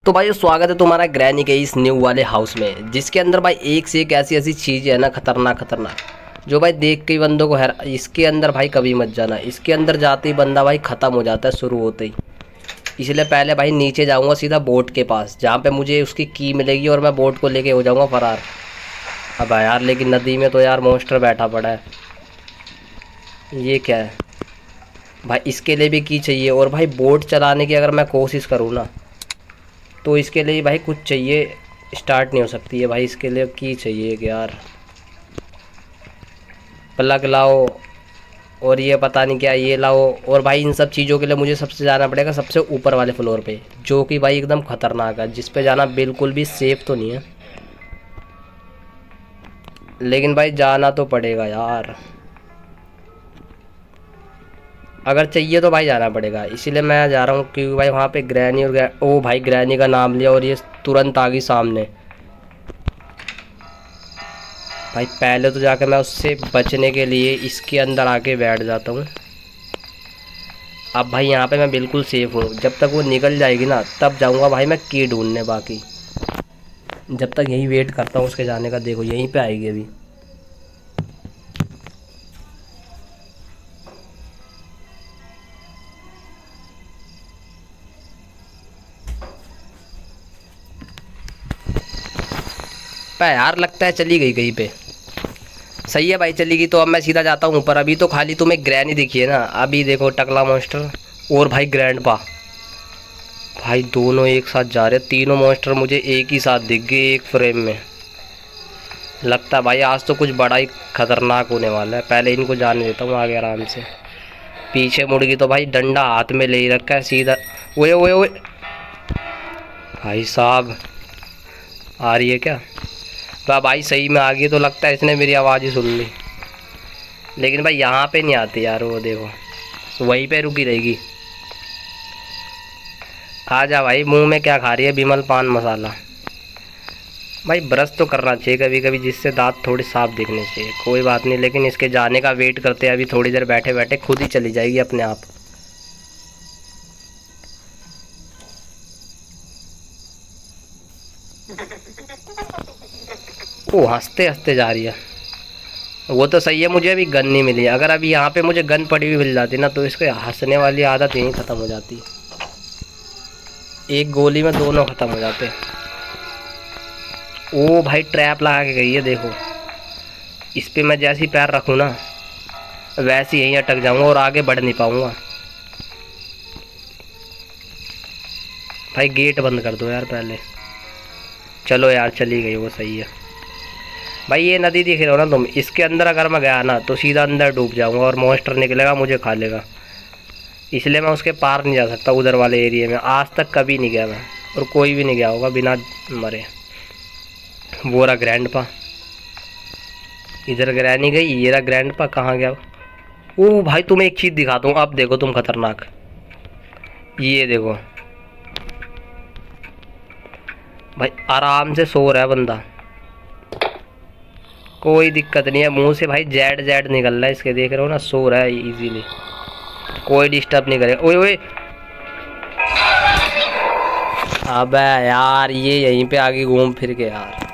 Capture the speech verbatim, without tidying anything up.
तो भाई स्वागत है तुम्हारा ग्रैनी के इस न्यू वाले हाउस में, जिसके अंदर भाई एक से एक ऐसी ऐसी चीज़ है ना, खतरनाक खतरनाक, जो भाई देख के ही बंदों को हैर। इसके अंदर भाई कभी मत जाना, इसके अंदर जाते ही बंदा भाई ख़त्म हो जाता है शुरू होते ही। इसलिए पहले भाई नीचे जाऊँगा सीधा बोट के पास, जहाँ पे मुझे उसकी की मिलेगी और मैं बोट को लेके हो जाऊँगा फरार। अब यार लेकिन नदी में तो यार मॉन्स्टर बैठा पड़ा है, ये क्या है भाई? इसके लिए भी की चाहिए। और भाई बोट चलाने की अगर मैं कोशिश करूँ ना, तो इसके लिए भाई कुछ चाहिए, स्टार्ट नहीं हो सकती है भाई। इसके लिए की चाहिए कि यार प्लग लाओ, और ये पता नहीं क्या ये लाओ। और भाई इन सब चीज़ों के लिए मुझे सबसे जाना पड़ेगा सबसे ऊपर वाले फ्लोर पे, जो कि भाई एकदम ख़तरनाक है, जिस पे जाना बिल्कुल भी सेफ़ तो नहीं है, लेकिन भाई जाना तो पड़ेगा यार। अगर चाहिए तो भाई जाना पड़ेगा, इसीलिए मैं जा रहा हूँ। क्योंकि भाई वहाँ पे ग्रैनी और ग्रै... ओ भाई ग्रैनी का नाम लिया और ये तुरंत आ गई सामने। भाई पहले तो जाकर मैं उससे बचने के लिए इसके अंदर आके बैठ जाता हूँ। अब भाई यहाँ पे मैं बिल्कुल सेफ़ हूँ, जब तक वो निकल जाएगी ना तब जाऊँगा भाई मैं की ढूंढने। बाकी जब तक यहीं वेट करता हूँ उसके जाने का। देखो यहीं पे आएगी अभी। पे यार लगता है चली गई कहीं पे। सही है भाई, चली गई तो अब मैं सीधा जाता हूँ ऊपर। अभी तो खाली तुम्हें ग्रैनी दिखी है ना, अभी देखो टकला मॉन्स्टर और भाई ग्रैंडपा, भाई दोनों एक साथ जा रहे हैं। तीनों मॉन्स्टर मुझे एक ही साथ दिख गए एक फ्रेम में। लगता है भाई आज तो कुछ बड़ा ही खतरनाक होने वाला है। पहले इनको जाने देता हूँ आगे आराम से। पीछे मुड़ गई तो भाई डंडा हाथ में ले ही रखा है सीधा। ओए ओए ओए भाई साहब, आ रही है क्या? वाह भाई सही में आ गई। तो लगता है इसने मेरी आवाज़ ही सुन ली, लेकिन भाई यहाँ पे नहीं आती यार। वो देखो वहीं पे रुकी रहेगी। आ जा भाई, मुंह में क्या खा रही है? बिमल पान मसाला। भाई ब्रश तो करना चाहिए कभी कभी, जिससे दांत थोड़े साफ दिखने चाहिए। कोई बात नहीं, लेकिन इसके जाने का वेट करते हैं। अभी थोड़ी देर बैठे बैठे खुद ही चली जाएगी अपने आप। ओ हंसते हंसते जा रही है। वो तो सही है, मुझे अभी गन नहीं मिली। अगर अभी यहाँ पे मुझे गन पड़ी हुई मिल जाती ना, तो इसके हंसने वाली आदत यहीं ख़त्म हो जाती। एक गोली में दोनों ख़त्म हो जाते। ओ भाई ट्रैप लगा के गई है देखो। इस पर मैं जैसे ही पैर रखूँ ना, वैसे यहीं अटक जाऊँगा और आगे बढ़ नहीं पाऊँगा। भाई गेट बंद कर दो यार पहले। चलो यार चली गई वो, सही है भाई। ये नदी दिख रही हो ना तुम, इसके अंदर अगर मैं गया ना तो सीधा अंदर डूब जाऊंगा और मॉन्स्टर निकलेगा मुझे खा लेगा। इसलिए मैं उसके पार नहीं जा सकता उधर वाले एरिया में। आज तक कभी नहीं गया मैं, और कोई भी नहीं गया होगा बिना मरे। वो रहा ग्रैंडपा, इधर ग्रैनी गई, ये रहा ग्रैंडपा। कहाँ गया? ओ भाई तुम्हें एक चीज़ दिखाता हूँ, अब देखो तुम खतरनाक। ये देखो भाई आराम से सो रहा है बंदा, कोई दिक्कत नहीं है। मुंह से भाई जेड जेड निकल रहा है इसके, देख रहे हो ना? सो रहा है इजीली, कोई डिस्टर्ब नहीं करेगा। ओए ओए अबे यार ये यहीं पे आगे घूम फिर के यार।